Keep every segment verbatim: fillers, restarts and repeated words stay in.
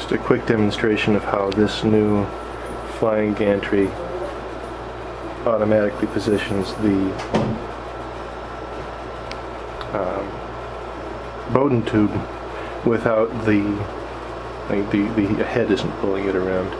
Just a quick demonstration of how this new flying gantry automatically positions the um, bowden tube without the, like the the head isn't pulling it around.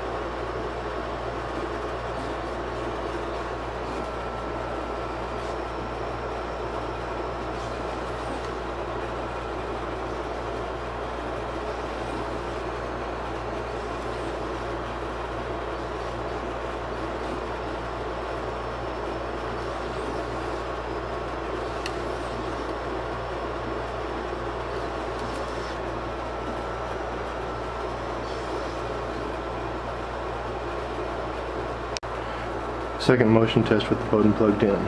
Second motion test with the bowden plugged in.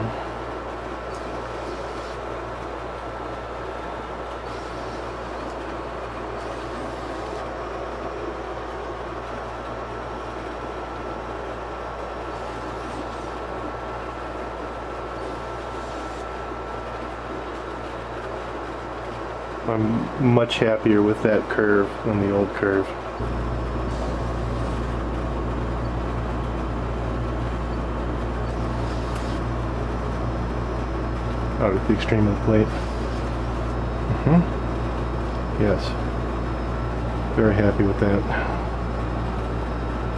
I'm much happier with that curve than the old curve. Out at the extreme of the plate. Mm-hmm. Yes. Very happy with that.